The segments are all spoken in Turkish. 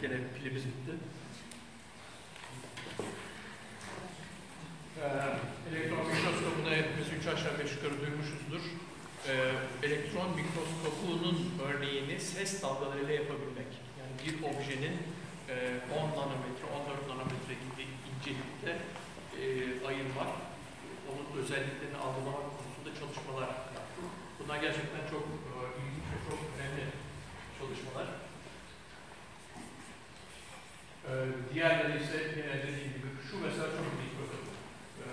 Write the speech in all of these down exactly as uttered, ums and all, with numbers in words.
Gene pilimiz bitti. Ee, elektron mikroskopunu hepimiz üç aşağı beş yukarı duymuşuzdur. Ee, elektron mikroskopunun örneğini ses dalgalarıyla yapabilmek. Yani bir objenin e, on nanometre, on dört nanometre gibi incelikte e, ayırmak, onun özelliklerini algılamak konusunda çalışmalar yaptık. Bunlar gerçekten çok e, ilginç ve çok önemli çalışmalar. Ee, diğerleri ise yine dediğim gibi şu mesela çok mikro. Ee,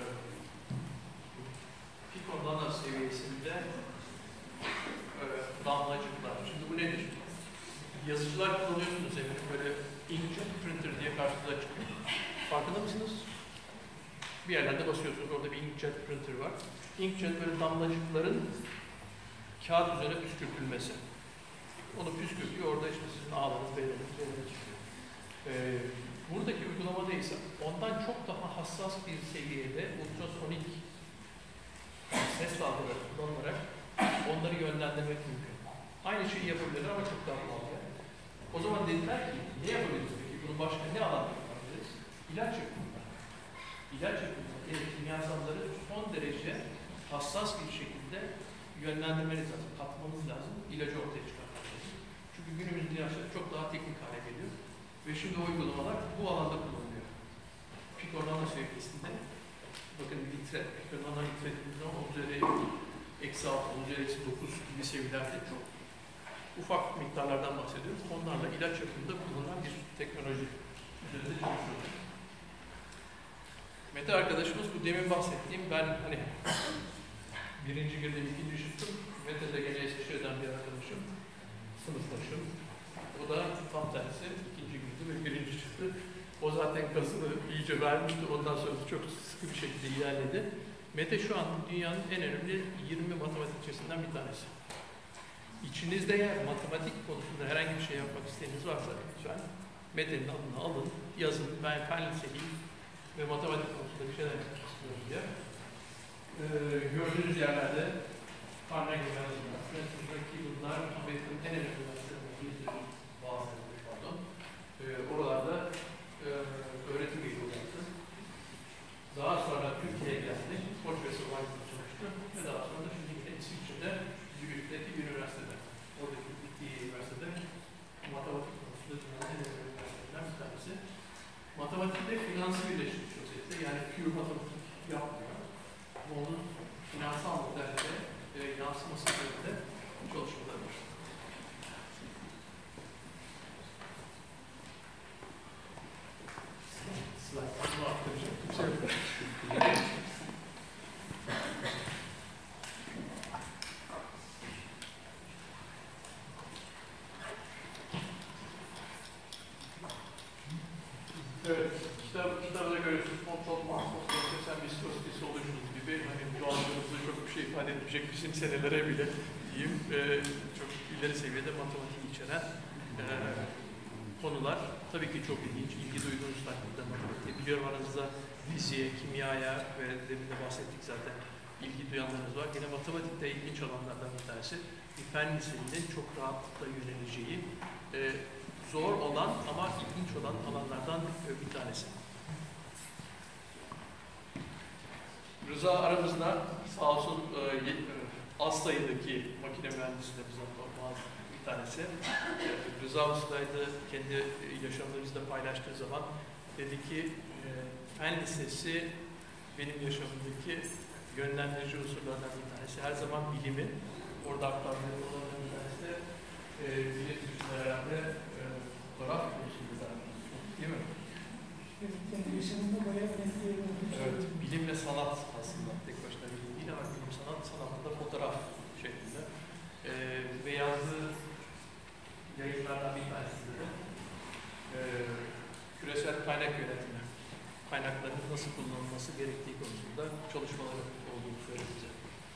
Pico-nano seviyesinde e, damlacıklar. Şimdi bu nedir? Yazıcılar kullanıyorsunuz eminim, böyle inkjet printer diye karşınıza çıkıyor. Farkında mısınız? Bir yerlerde basıyorsunuz, orada bir inkjet printer var. Inkjet böyle damlacıkların kağıt üzerine püskürtülmesi. Onu püskürtüyor, orada işte sizin ağlarınız, beyleriniz üzerine çıkıyor. Ee, buradaki uygulamada ise ondan çok daha hassas bir seviyede ultrasonik ses dalgaları kullanılarak onları yönlendirmek mümkün. Aynı şeyi yapabilirler ama çok daha pahalı. O zaman dediler ki, ne yapabiliriz peki? Bunun başka ne alanı yapabiliriz? İlaç yapımı. İlaç yapımı, yani kimyasalları son derece hassas bir şekilde yönlendirmeniz lazım, katmanız lazım, ilacı ortaya çıkartmak lazım. Çünkü günümüzün ilaçları çok daha teknik hale geliyor. Ve şimdi o uygulamalar bu alanda kullanılıyor. Pico-nano seviyesinde, bakın litre, Pico-nano litre dediğimiz zaman on üzeri eksi altı, on üzeri eksi dokuz gibi seviyelerde çok ufak miktarlardan bahsediyoruz. Onlarla ilaç yapımında kullanılan bir teknoloji üzerinde çalışıyoruz. Mete arkadaşımız bu demin bahsettiğim, ben hani birinci girdim, ikinci çıktım. Mete de gene Eskişehir'den bir arkadaşım, sınıftaşım. O da tam tersi, ikinci girdi ve birinci çıktı. O zaten kasını iyice vermişti, ondan sonra çok sıkı bir şekilde ilerledi. Mete şu an dünyanın en önemli yirmi matematikçisinden bir tanesi. İçinizde eğer matematik konusunda herhangi bir şey yapmak isteğiniz varsa lütfen Mete'nin adını alın, yazın. Ben fen liseliyim ve matematik konusunda bir şeyler yapmak istiyorum diye. Ee, gördüğünüz yerlerde Carnegie Mellon Üniversitesi'ndeki bunlar Amerika'nın en önemli üniversitelerinden bazıları, pardon. Ee, oralarda e, öğretim üyeliği olacaktı. Daha sonra Türkiye'ye geldi, profesör olarak çalıştı ve daha sonra da şimdi yine İsviçre'de Zürich'teki bir üniversitede, oradaki gittiği üniversitede matematik konusunda dünyanın en önemli üniversitelerinden bir tanesi. Matematikte finansı birleştirmiş özellikle, yani pure matematik yapmıyor. Ama onun finansal modelde e, yansıması üzerinde çalışmaları var. Slide'ını aktaracak kimse yok. Evet, kitap, kitabda görüyorsunuz, kontrol mahsusları, sen viskosity solutions gibi, hani doğallığımızda çok bir şey ifade etmeyecek bizim senelere bile diyeyim, e, çok ileri seviyede matematik içeren e, konular. Tabii ki çok ilginç, ilgi duyduğunuz takdirde matematik. Biliyorum aranızda fiziğe, kimyaya ve demin de bahsettik zaten ilgi duyanlarınız var. Yine matematikte ilginç alanlardan bir tanesi. Bir fen lisenin çok rahatlıkla yöneleceği, e, zor olan ama ilginç olan alanlardan bir tanesi. Rıza aramızda sağ olsun e, az sayıdaki makine mühendislerimizden bir tanesi. E, Rıza Usta'ydı, kendi yaşamını bizle paylaştığı zaman dedi ki e, fen lisesi benim yaşamımdaki yönlendirici unsurlardan bir tanesi. Her zaman bilimin orada aktardığı konulardan bir tanesi de e, bilim herhalde fotoğraf konusunda değil mi? Kendi yaşamında bayağı önemli bir evet, bilim ve sanat aslında tek başına bilim değil ama bilim sanat, sanatta da fotoğraf şeklinde. Ee, ve yazdığı yayınlardan bir tanesi de e, küresel kaynak yönetimi, kaynakların nasıl kullanılması gerektiği konusunda çalışmaları olduğunu söyledi bize.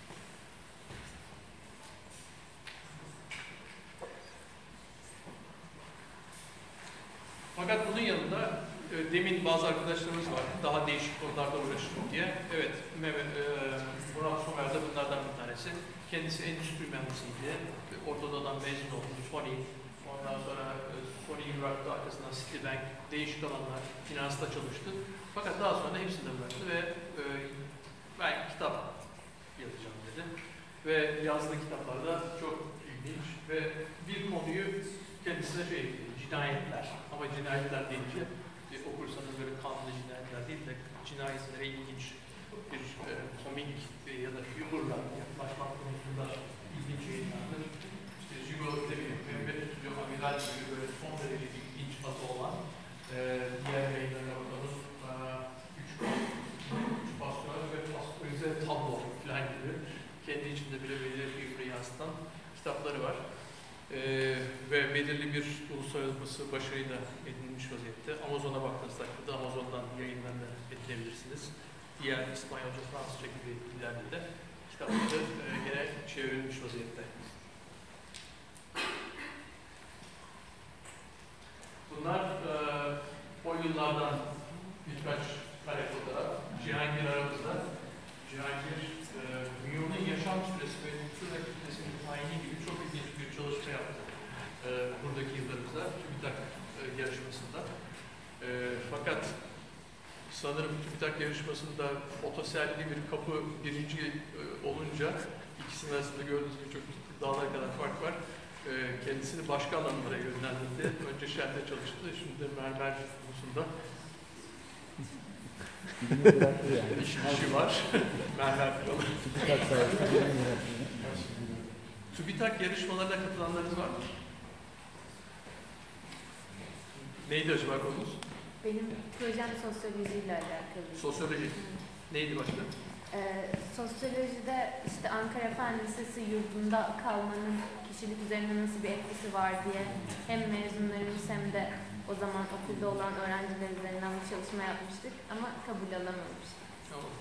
Fakat bunun yanında e, demin bazı arkadaşlarımız var, daha değişik konularda uğraşıyor diye. Evet, Mehmet, e, Murat Somer de bunlardan bir tanesi. Kendisi endüstri mühendisiydi. Orta Doğu'dan mezun oldu, Sony. Ondan sonra e, Sony bıraktı, arkasından Citibank, değişik alanlar, finansta çalıştı. Fakat daha sonra hepsini de bıraktı ve e, ben kitap yazacağım dedi. Ve yazdığı kitaplarda çok ilginç ve bir konuyu kendisine şey ekledi, cinayetler. Ama cinayetler deyince e, okursanız böyle kanlı cinayetler değil de cinayetlere ilginç bir e, komik e, ya da humorla yaklaşmak konusunda ilginç yayınlardır. İşte Jigolo Demir'in Mehmet Tutucu Amiral gibi böyle son derece ilginç adı olan e, diğer yayınlarına bakalım. E, üç, üç pastoral ve pastörize tablo falan gibi kendi içinde bile belirli figürü yansıtan kitapları var. E, ve belirli bir uluslararası başarıyla edinilmiş vaziyette. Amazon'a baktığınız takdirde Amazon'dan yayınlarını edinebilirsiniz. Diğer İspanyolca, Fransızca gibi dillerde de kitapları e, gene çevrilmiş vaziyette. Bunlar e, o yıllardan birkaç kare fotoğraf. Cihangir aramızda. Cihangir, e, milyonun yaşam süresi ve nüfus kütlesinin tayini gibi çok ilginç bir çalışma yaptı. E, buradaki yıllarımızda, TÜBİTAK e, yarışmasında. E, fakat sanırım TÜBİTAK yarışmasında fotoselli bir kapı birinci e, olunca ikisinin arasında gördüğünüz gibi çok dağlar kadar fark var. E, kendisini başka alanlara yönlendirdi. Önce Shell'de çalıştı, şimdi de mermer konusunda yani. İş, işi var. Mermer kralı. TÜBİTAK yarışmalarına katılanlarınız var mı? Neydi acaba konumuz? Benim projem sosyolojiyle alakalı. Sosyoloji. Neydi başka? Ee, sosyolojide işte Ankara Fen Lisesi yurdunda kalmanın kişilik üzerine nasıl bir etkisi var diye hem mezunlarımız hem de o zaman okulda olan öğrenciler üzerinden bir çalışma yapmıştık ama kabul alamamıştık. Tamam,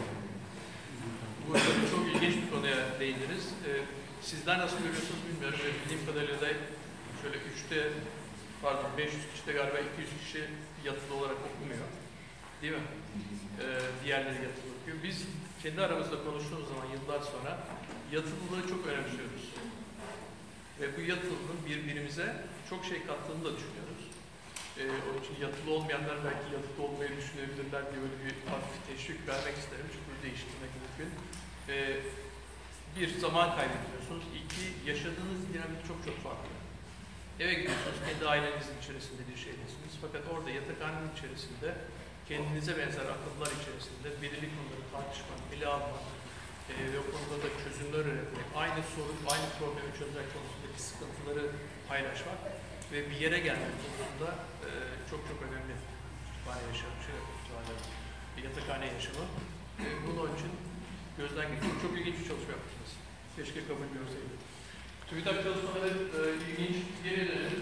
bu arada çok ilginç bir konuya değindiniz. Ee, sizler nasıl görüyorsunuz bilmiyorum. Bildiğim kadarıyla da şöyle üçte, pardon beş yüz kişide galiba iki yüz kişi yatılı olarak okumuyor. Değil mi? Ee, diğerleri yatılı okuyor. Biz kendi aramızda konuştuğumuz zaman yıllar sonra yatılılığı çok önemsiyoruz. Ve bu yatılılığın birbirimize çok şey kattığını da düşünüyoruz. Ee, onun için yatılı olmayanlar belki yatılı olmayı düşünebilirler diye böyle bir hafif teşvik vermek isterim. Çünkü bunu değiştirmek mümkün. Ee, bir, zaman kaybediyorsunuz. İki, yaşadığınız dinamik çok çok farklı. Eve gidiyorsunuz, kendi ailenizin içerisinde bir şeydesiniz. Fakat orada yatakhanenin içerisinde kendinize benzer akıllar içerisinde belirli konuları tartışmak, ele almak e, ve o konuda da çözümler üretmek, aynı sorun, aynı problemi çözmek konusundaki sıkıntıları paylaşmak ve bir yere gelmek konusunda e, çok çok önemli kütüphane yaşamı, şey, kütüphane, yatakhane yaşamı. E, bunun için gözden geçirdim. Çok ilginç bir çalışma yapmışsınız. Keşke kabul görseydim. TÜBİTAK çalışmaları e, ilginç. Geri dönelim.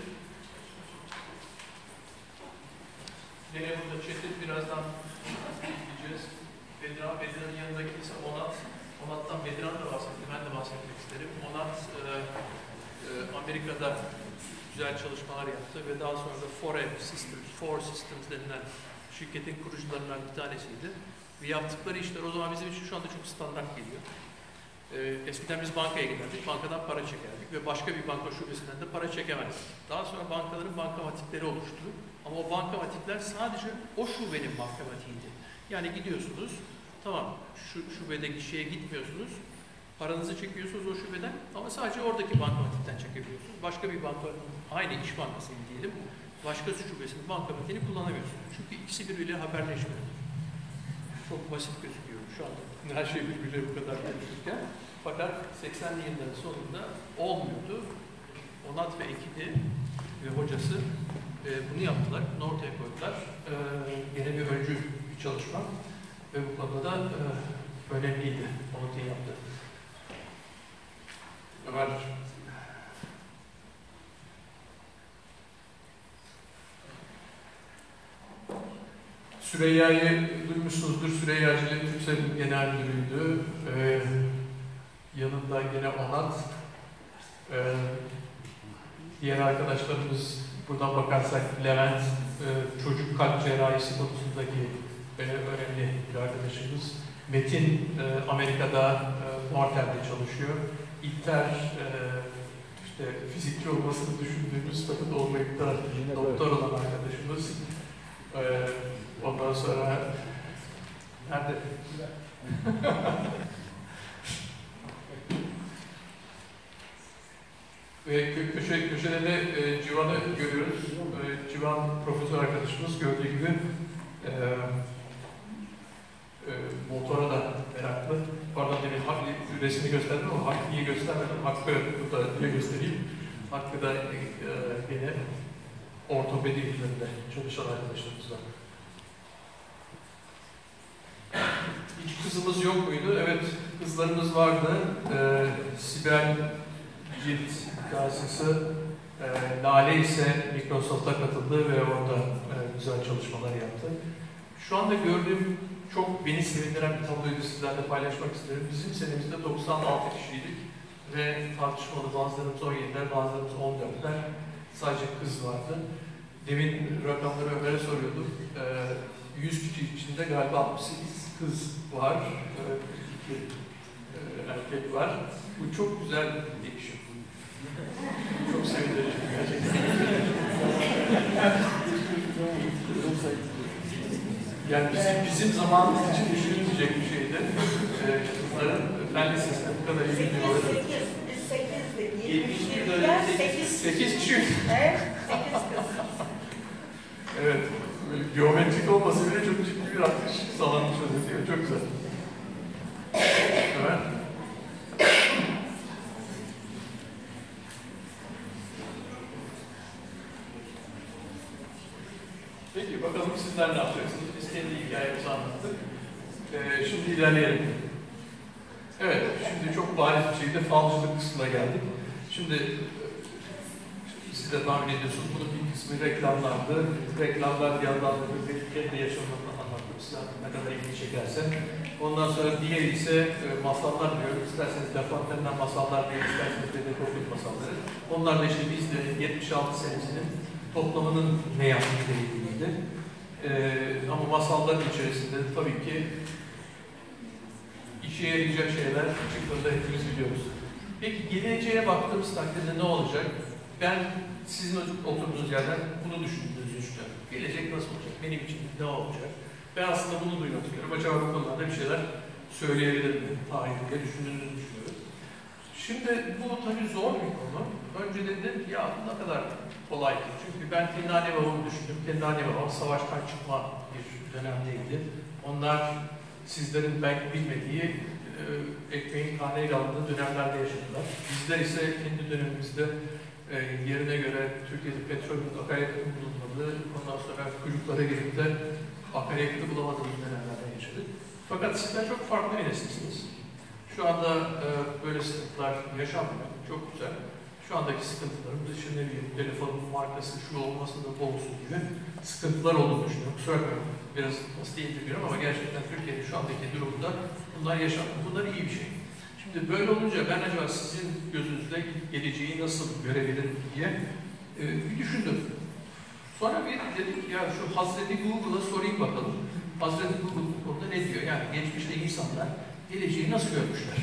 Yine burada Çetin birazdan gideceğiz. Bedran, Bedran'ın yanındaki ise Onat. Onat'tan Bedran da bahsetti, ben de bahsetmek isterim. Onat e, e, Amerika'da güzel çalışmalar yaptı ve daha sonra da Fore Systems, Fore Systems denilen şirketin kurucularından bir tanesiydi. Ve yaptıkları işler o zaman bizim için şu anda çok standart geliyor. Ee, eskiden biz bankaya giderdik, bankadan para çekerdik ve başka bir banka şubesinden de para çekemezdik. Daha sonra bankaların bankamatikleri oluştu. Ama o bankamatikler sadece o şubenin bankamatiğiydi. Yani gidiyorsunuz, tamam şu şubedeki şeye gitmiyorsunuz, paranızı çekiyorsunuz o şubeden ama sadece oradaki bankamatikten çekebiliyorsunuz. Başka bir bankanın, aynı iş bankasının diyelim, başka şubesinin bankamatiğini kullanamıyorsunuz. Çünkü ikisi birbiriyle haberleşmiyor. Çok basit gözüküyor şu anda. Her şey birbirine bu kadar konuşurken. Fakat seksenli yılların sonunda olmuyordu. Onat ve ekibi ve hocası e, bunu yaptılar, bunu ortaya koydular. E, gene bir öncü bir çalışma ve bu konuda da e, önemliydi. Ortaya yaptı. Ömer. Süreyya'yı duymuşsunuzdur. Süreyya Cilin TÜRKSEB'in genel müdürüydü. Ee, yanında yine Onat. Ee, diğer arkadaşlarımız, buradan bakarsak Levent, e, çocuk kalp cerrahisi konusundaki e, önemli bir arkadaşımız. Metin, e, Amerika'da e, Nortel'de çalışıyor. İlter, e, işte fizikçi olmasını düşündüğümüz fakat olmayıp da doktor olan arkadaşımız. Ee, ondan sonra nerede? Ve kö köşe, köşede de e, Civan'ı görüyoruz. E, Civan profesör arkadaşımız gördüğü gibi e, e, motora da meraklı. Pardon demin Hakkı resmini gösterdim ama Hakkı'yı göstermedim. Hakkı burada diye göstereyim. Hakkı da e, yine ortopedi üzerinde çalışan arkadaşlarımızdan. Hiç kızımız yok muydu? Evet, kızlarımız vardı. E, Sibel Cilt Gazetesi, e, Lale ise Microsoft'a katıldı ve orada e, güzel çalışmalar yaptı. Şu anda gördüğüm çok beni sevindiren bir tabloyu sizlerle paylaşmak isterim. Bizim senemizde doksan altı kişiydik ve tartışmalı bazılarımız on yediler, bazılarımız on dörtler. Sadece kız vardı. Demin rakamları Ömer'e soruyordum. E, yüz kişi içinde galiba altmış sekiz kız var, e, kırk iki e, erkek var. Bu çok güzel bir değişim. Çok sevindirici gerçekten. Yani bizim, bizim zamanımız için düşünülmeyecek bir şeydi. Ee, kızların fen lisesinde bu kadar iyi biliyorlar. sekiz kişi. Evet, sekiz kız. Evet, böyle geometrik olmasa bile çok ciddi bir artış sağlanmış oluyor. Çok güzel. Evet. Peki bakalım sizler ne yapacaksınız? Biz kendi hikayemizi anlattık. Ee, şimdi ilerleyelim. Evet, şimdi çok bariz bir şekilde falcılık kısmına geldik. Şimdi siz de tahmin ediyorsunuz, bunun bir kısmı reklamlardı. Reklamlar bir yandan da bir kendi yaşamlarını anlattım size ne kadar ilgi çekerse. Ondan sonra diğeri ise e, masallar diyorum. İsterseniz Lafontaine'den masallar diye, isterseniz de Tocqueville masalları. Onlar da işte bizde yetmiş altı senesinin toplamının ne yaptığı ilgiliydi. Ee, ama masalların içerisinde tabii ki işe yarayacak şeyler çıktığında hepimiz biliyoruz. Peki geleceğe baktığımız takdirde ne olacak? Ben sizin oturduğunuz yerden bunu düşündüğünüzü düşünüyorum. Gelecek nasıl olacak? Benim için ne olacak? Ben aslında bunu duymak istiyorum. Acaba bu konularda bir şeyler söyleyebilir miyim? Tarihinde düşündüğünüzü düşünüyorum. Şimdi bu tabii zor bir konu. Önce dedim ya ne kadar kolay. Çünkü ben kendi anne babamı düşündüm. Kendi anne babam savaştan çıkma bir dönemdeydi. Onlar sizlerin belki bilmediği e, ekmeğin karneyle alındığı dönemlerde yaşadılar. Bizler ise kendi dönemimizde e, yerine göre Türkiye'de petrolün akaryakıtın bulunmadığı, ondan sonra kuyruklara girip de akaryakıtı bulamadığımız dönemlerden yaşadık. Fakat sizler çok farklı bir nesilsiniz. Şu anda e, böyle sıkıntılar yaşanmıyor. Çok güzel. Şu andaki sıkıntılarımız işte ne bileyim, telefonun markası şu olması da olsun gibi sıkıntılar olduğunu düşünüyorum. Kusura bakmayın. Biraz nasıl değindiriyorum ama gerçekten Türkiye'nin şu andaki durumda bunlar yaşanmıyor. Bunlar iyi bir şey. Şimdi böyle olunca ben acaba sizin gözünüzde geleceği nasıl görebilirim diye e, bir düşündüm. Sonra bir dedik ya şu Hazreti Google'a sorayım bakalım. Hazreti Google bu konuda ne diyor? Yani geçmişte insanlar geleceği nasıl görmüşler?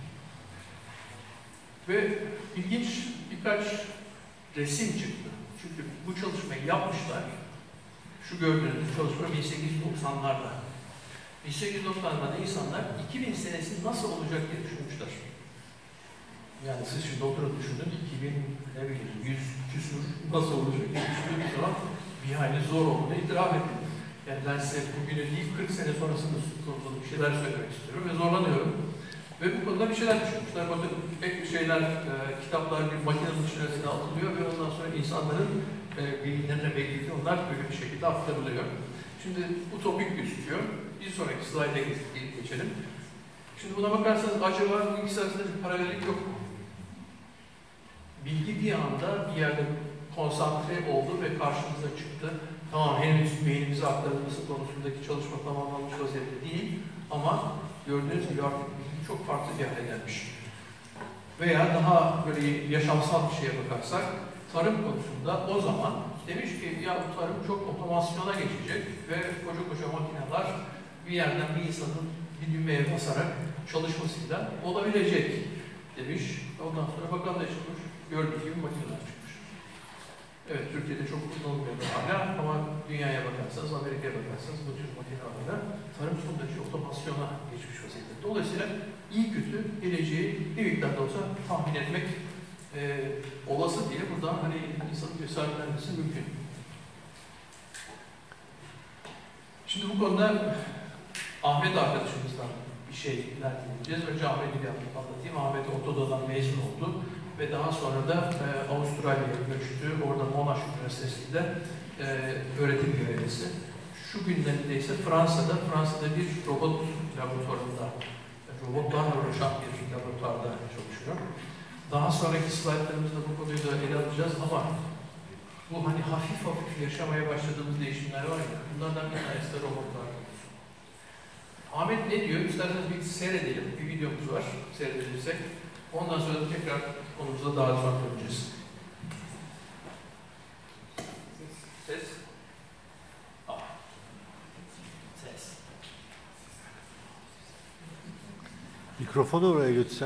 Ve ilginç birkaç resim çıktı. Çünkü bu çalışmayı yapmışlar. Şu gördüğünüz çalışma bin sekiz yüz doksanlarda. bin sekiz yüz doksanlarda insanlar iki bin senesi nasıl olacak diye düşünmüşler. Yani siz şimdi oturup düşünün, iki bin ne bileyim, yüz küsur nasıl olacak diye düşündüğünüz zaman bir hayli zor olduğunu itiraf ettim. Yani ben size bugünü değil, kırk sene sonrasında bir şeyler söylemek istiyorum ve zorlanıyorum. Ve bu konuda bir şeyler düşünmüşler. Bakın pek şeyler, e, kitaplar bir makinenin içerisine atılıyor ve ondan sonra insanların e, beyinlerine belki onlar böyle bir şekilde aktarılıyor. Şimdi utopik gözüküyor. Bir sonraki slayda geçelim. Şimdi buna bakarsanız acaba bu ikisi arasında bir paralellik yok mu? Bilgi bir anda bir yerde konsantre oldu ve karşımıza çıktı. Tamam, henüz beynimize aktarılması konusundaki çalışma tamamlanmış vaziyette değil ama gördüğünüz gibi artık çok farklı bir hale gelmiş. Veya daha böyle yaşamsal bir şeye bakarsak, tarım konusunda o zaman demiş ki ya bu tarım çok otomasyona geçecek ve koca koca makineler bir yerden bir insanın bir düğmeye basarak çalışmasıyla olabilecek demiş. Ondan sonra bakan da çıkmış. gördüğünüz gibi makineler çıkmış. Evet, Türkiye'de çok kullanılmıyor hala ama dünyaya bakarsanız, Amerika'ya bakarsanız bu tür makinelerle tarım sondaki otomasyona geçmiş vaziyette. Dolayısıyla iyi kötü geleceği bir miktarda olsa tahmin etmek e, olası diye buradan hani insanın cesaretlenmesi mümkün. Şimdi bu konuda Ahmet arkadaşımızdan bir şeyler dinleyeceğiz. Önce Ahmet'i bir anlatayım. Ahmet Ortadoğu'dan mezun oldu ve daha sonra da e, Avustralya'ya göçtü. Orada Monash Üniversitesi'nde e, öğretim görevlisi. Şu günlerinde ise Fransa'da, Fransa'da bir robot laboratuvarında, robotlarla uğraşan bir laboratuvarda çalışıyor. Daha sonraki slaytlarımızda bu konuyu da ele alacağız ama bu hani hafif hafif yaşamaya başladığımız değişimler var ya, bunlardan bir tanesi de robotlar. Ahmet ne diyor? İsterseniz bir seyredelim. Bir videomuz var. Seyredilirsek. Ondan sonra da tekrar konumuza daha sonra döneceğiz. Ses. Ah. Ses. Mikrofonu oraya götürsen.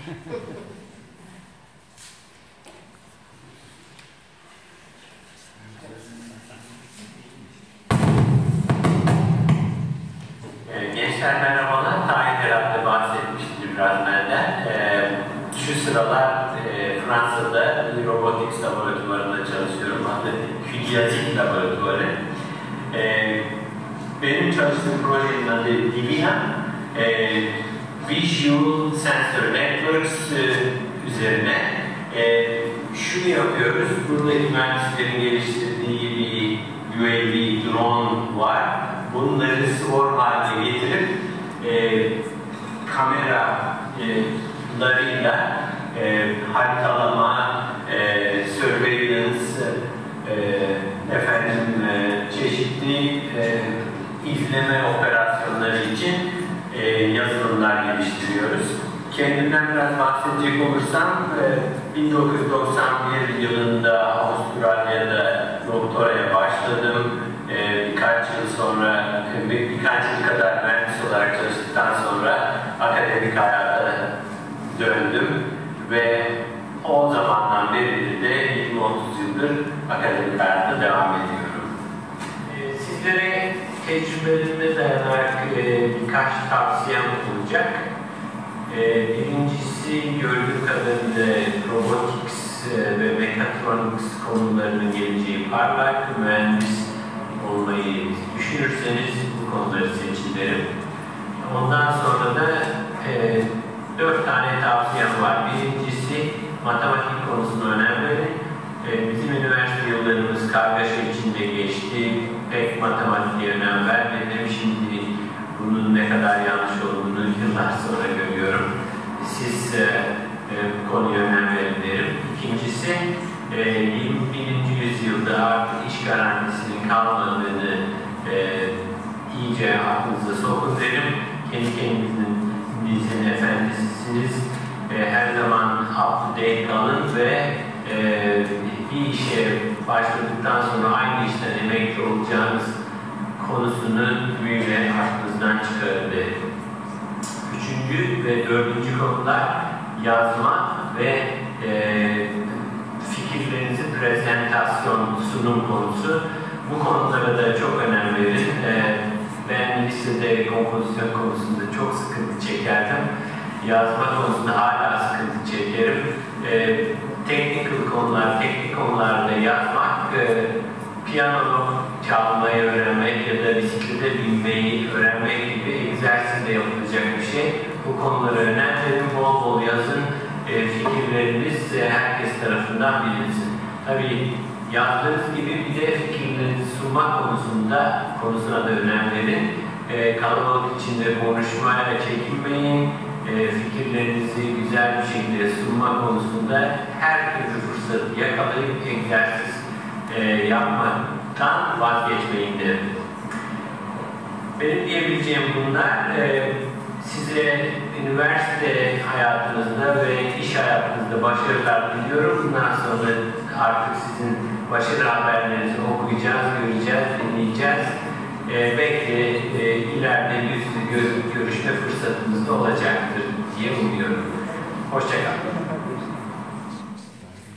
Gençler merhabalar. Tahir herhalde bahsetmiştir biraz benden. Ee, şu sıralar e, Fransa'da bir robotics laboratuvarında çalışıyorum. Adı Küdiyatik Laboratuvarı. Ee, benim çalıştığım projenin adı Divina. Ee, Visual Sensor Networks e, üzerine. E, şunu yapıyoruz. Buradaki mühendislerin geliştirdiği bir U A V drone var. Bunları swarm haline getirip e, kameralarıyla e, haritalama, e, surveillance, e, efendim e, çeşitli e, izleme operasyonları için e, yazılımlar geliştiriyoruz. Kendimden biraz bahsedecek olursam, e, bin dokuz yüz doksan bir yılında Avustralya'da doktoraya başladım. Ee, birkaç yıl sonra, bir, birkaç yıl kadar mühendis olarak çalıştıktan sonra akademik hayata döndüm ve o zamandan beri de yirmi otuz yıldır akademik hayatta devam ediyorum. Ee, sizlere tecrübelerime dayanarak e, birkaç tavsiyem olacak. E, birincisi gördüğüm kadarıyla robotics e, ve mekatronics konularının geleceği parlak, mühendis olmayı düşünürseniz bu konuları seçin derim. Ondan sonra da e, dört tane tavsiyem var. Birincisi matematik konusuna önem verin. E, bizim üniversite yıllarımız kargaşa içinde geçti. Pek matematiğe önem vermedim. Şimdi bunun ne kadar yanlış olduğunu yıllar sonra görüyorum. Siz e, e, bu konuya önem verin derim. İkincisi e, yirmi birinci yüzyılda artık iş garantisinin kalmadığını e, iyice aklınıza sokun derim. Kendi kendinizin bizim efendisiniz. E, her zaman up to date kalın ve e, bir işe başladıktan sonra aynı işten emekli olacağınız konusunu büyüme aklınızdan çıkarın derim. Üçüncü ve dördüncü konular yazma ve e, fikirlerinizi prezentasyon, sunum konusu. Bu konulara da çok önem verin. E, ben lisede kompozisyon konusunda çok sıkıntı çekerdim. Yazma konusunda hala sıkıntı çekerim. E, technical konular, teknik konularda yazmak, e, piyano çalmayı öğrenmek ya da bisiklete binmeyi öğrenmek gibi egzersizle yapılacak bir şey. Bu konulara önem verin, bol bol yazın. E, fikirleriniz e, herkes tarafından bilinsin. Tabii yazdığınız gibi bir de fikirlerinizi sunma konusunda konusuna da önem verin. E, kalabalık içinde konuşmaya çekinmeyin. E, fikirlerinizi güzel bir şekilde sunma konusunda her türlü fırsatı yakalayıp egzersiz e, yapmaktan vazgeçmeyin derim. Benim diyebileceğim bunlar. E, size üniversite hayatınızda ve iş hayatınızda başarılar diliyorum. Bundan sonra artık sizin başarı haberlerinizi okuyacağız, göreceğiz, dinleyeceğiz. E, belki e, ileride yüz yüze görüşme fırsatımız da olacaktır diye umuyorum. Hoşça kalın.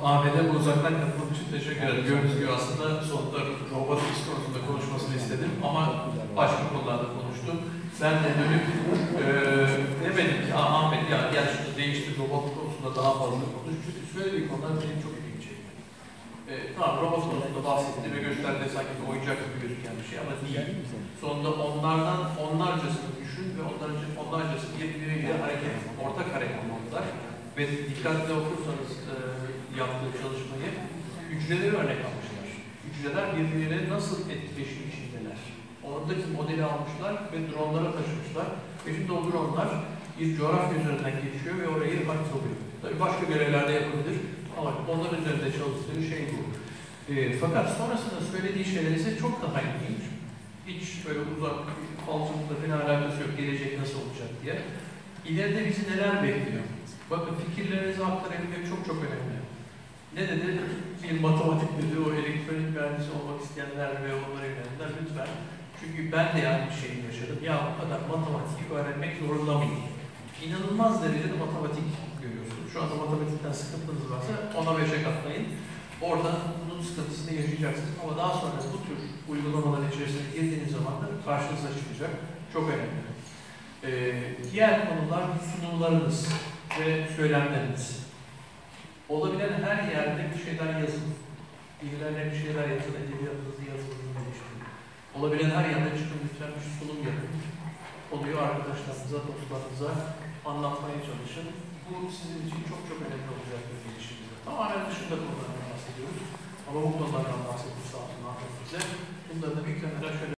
Ahmet'e bu uzaktan katılım için teşekkür ederim. Gördüğünüz gibi aslında sonunda robotics konusunda konuşmasını istedim ama başka konularda konuştum. Ben de dönüp e, demedim ki Ahmet ya gel şunu değiştir, robot konusunda daha fazla konuş. Çünkü söylediği konular benim çok ilgimi çekti. E, tamam robot konusunda bahsetti ve gösterdi sanki bir oyuncak gibi gözüken bir şey ama değil. Sonunda onlardan onlarcasını düşün ve onlarca, onlarcası birbiriyle hareket, ortak hareket olmalılar. Ve dikkatli okursanız e, yaptığı çalışmayı hücreleri örnek almışlar. Hücreler birbirine nasıl etkileşim içindeler. Oradaki modeli almışlar ve dronlara taşımışlar. Ve şimdi o dronlar bir coğrafya üzerinden geçiyor ve orayı harita oluyor. Tabii başka görevlerde yapabilir ama onların üzerinde çalıştığı şey bu. E, fakat sonrasında söylediği şeyler ise çok daha ilginç. Hiç böyle uzak, falsafada falan alakası yok, gelecek nasıl olacak diye. İleride bizi neler bekliyor? Bakın fikirlerinizi aktarabilmek çok çok önemli. Ne dedi? Bir matematik dedi, o elektronik mühendisi olmak isteyenler ve onlara yönelenler lütfen. Çünkü ben de yani bir şeyi yaşadım. Ya bu kadar matematiği öğrenmek zorunda mıyım? İnanılmaz derecede matematik görüyorsunuz. Şu anda matematikten sıkıntınız varsa ona beşe katlayın. Orada bunun sıkıntısını yaşayacaksınız. Ama daha sonra bu tür uygulamaların içerisine girdiğiniz zaman da karşınıza çıkacak. Çok önemli. Ee, diğer konular sunumlarınız ve söylemleriniz. Olabilen her yerde bir şeyler yazın. Birilerine bir şeyler yazın, edebiyatınızı yazınızı geliştirin. Olabilen her yerde çıkın lütfen bir sunum yapın. Konuyu arkadaşlarınıza, dostlarınıza anlatmaya çalışın. Bu sizin için çok çok önemli olacak bir gelişimdir. Tamamen dışında konulardan bahsediyoruz. Ama bu konulardan bahsetmiş sağ olsun Ahmet bize. Bunları da bir kenara şöyle